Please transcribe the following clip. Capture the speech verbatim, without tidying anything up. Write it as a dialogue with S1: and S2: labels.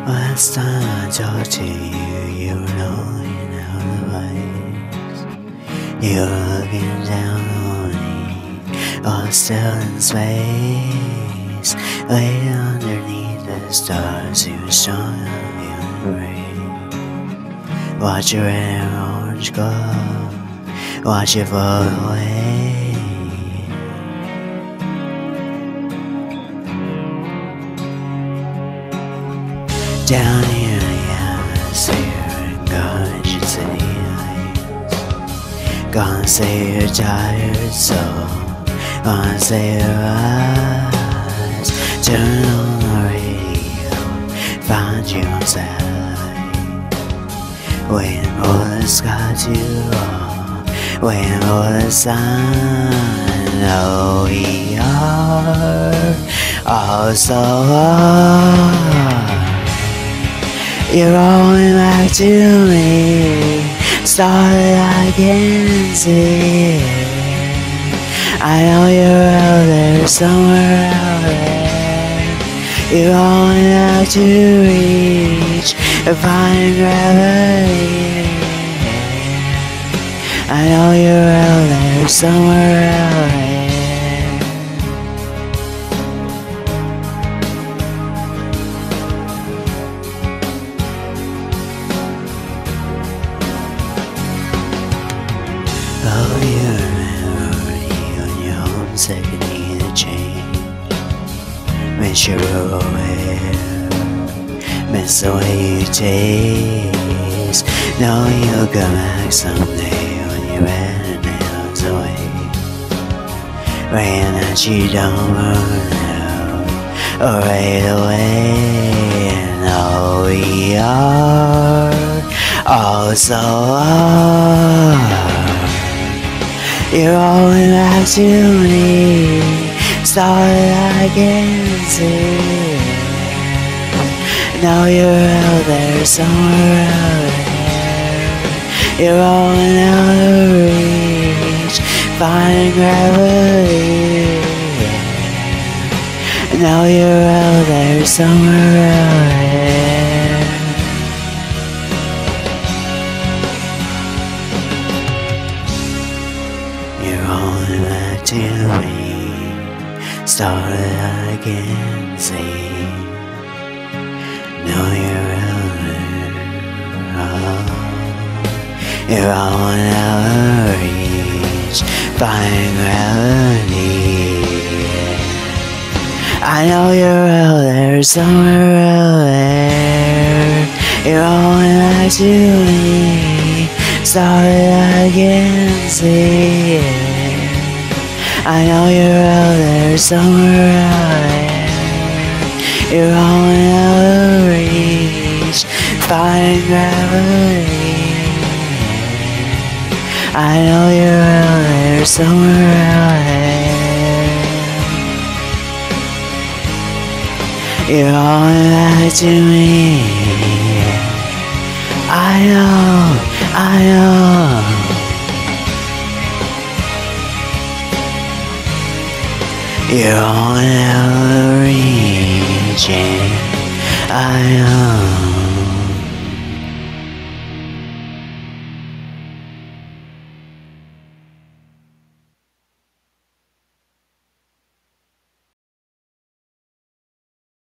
S1: Last time I talked to you, you were knowing how the place. You were looking down on me, all still in space. Laid underneath the stars, you were strong in the rain. Watch your red and orange glow, watch it float away. Down here in the atmosphere, God, you say lights. Gonna save your tired soul, gonna save your eyes. Turn on the radio, find you on satellite. Waiting for the sky to roll, waiting for the sun. Oh, we are all so lost. You're rolling back to me, started I can see. I know you're out there, somewhere out there. You're rolling back to reach, defying gravity. I know you're out there, somewhere out there. Oh, you remember when you're homesick and need a change. Miss your aware, miss the way you taste. Know you'll come back someday when you're ready nails away. Praying that you don't burn out or fade away. And oh, we are all so lost. You're rolling back to me, started I can see. Now you're out there, somewhere out there. You're rolling out of reach, finding gravity. Now you're out there, somewhere out there. You're rolling back to me, started I can see. Know you're out there, oh. You're rolling out of reach, finding gravity. I know you're out there, somewhere out there. You're rolling back to me, started I can see. I know you're out there, somewhere out there. You're rolling out of reach, finding gravity. I know you're out there, somewhere out there. You're rolling back to me. I know, I know. You're on out of reach, I know.